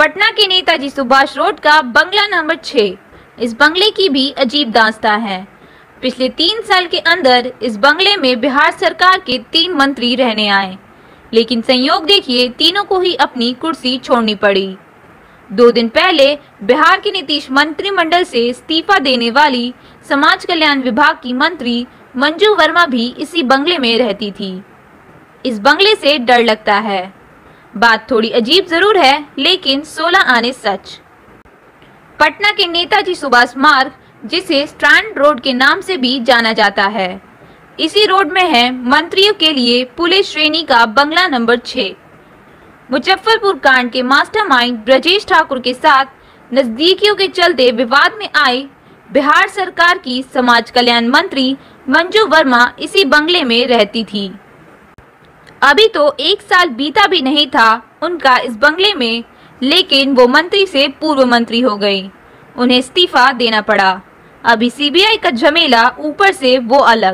पटना के नेताजी सुभाष रोड का बंगला नंबर 6। इस बंगले की भी अजीब दास्तां है। पिछले 3 साल के अंदर इस बंगले में बिहार सरकार के 3 मंत्री रहने आए, लेकिन संयोग देखिए तीनों को ही अपनी कुर्सी छोड़नी पड़ी। 2 दिन पहले बिहार के नीतीश मंत्रिमंडल से इस्तीफा देने वाली समाज कल्याण विभाग की मंत्री मंजू वर्मा भी इसी बंगले में रहती थी। इस बंगले से डर लगता है। बात थोड़ी अजीब जरूर है, लेकिन 16 आने सच। पटना के नेताजी सुभाष मार्ग, जिसे स्ट्रैंड रोड के नाम से भी जाना जाता है, इसी रोड में है मंत्रियों के लिए पुलिस श्रेणी का बंगला नंबर 6। मुजफ्फरपुर कांड के मास्टरमाइंड ब्रजेश ठाकुर के साथ नजदीकियों के चलते विवाद में आई बिहार सरकार की समाज कल्याण मंत्री मंजू वर्मा इसी बंगले में रहती थी। अभी तो 1 साल बीता भी नहीं था उनका इस बंगले में, लेकिन वो मंत्री से पूर्व मंत्री हो गई। उन्हें इस्तीफा देना पड़ा। अभी सीबीआई का झमेला, ऊपर से वो अलग।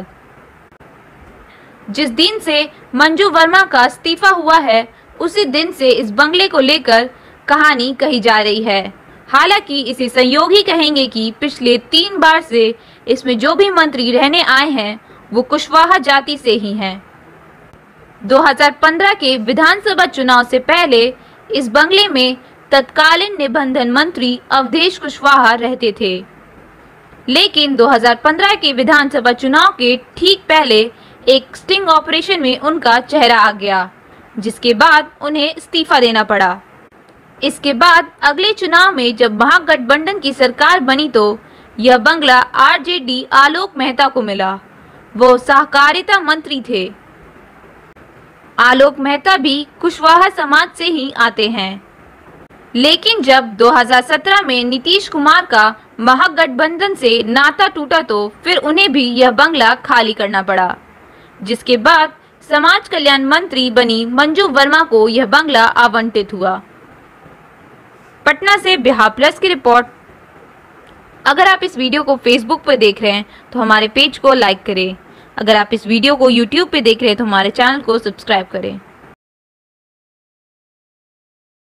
जिस दिन से मंजू वर्मा का इस्तीफा हुआ है, उसी दिन से इस बंगले को लेकर कहानी कही जा रही है। हालांकि इसे संयोग ही कहेंगे कि पिछले 3 बार से इसमें जो भी मंत्री रहने आए हैं वो कुशवाहा जाति से ही हैं। 2015 के विधानसभा चुनाव से पहले इस बंगले में तत्कालीन निबंधन मंत्री अवधेश कुशवाहा रहते थे, लेकिन 2015 के विधानसभा चुनाव के ठीक पहले एक स्टिंग ऑपरेशन में उनका चेहरा आ गया, जिसके बाद उन्हें इस्तीफा देना पड़ा। इसके बाद अगले चुनाव में जब महागठबंधन की सरकार बनी तो यह बंगला आरजेडी आलोक मेहता को मिला। वो सहकारिता मंत्री थे। आलोक मेहता भी कुशवाहा समाज से ही आते हैं, लेकिन जब 2017 में नीतीश कुमार का महागठबंधन से नाता टूटा तो फिर उन्हें भी यह बंगला खाली करना पड़ा, जिसके बाद समाज कल्याण मंत्री बनी मंजू वर्मा को यह बंगला आवंटित हुआ। पटना से बिहार प्लस की रिपोर्ट। अगर आप इस वीडियो को फेसबुक पर देख रहे हैं तो हमारे पेज को लाइक करें। अगर आप इस वीडियो को यूट्यूब पे देख रहे हैं तो हमारे चैनल को सब्सक्राइब करें।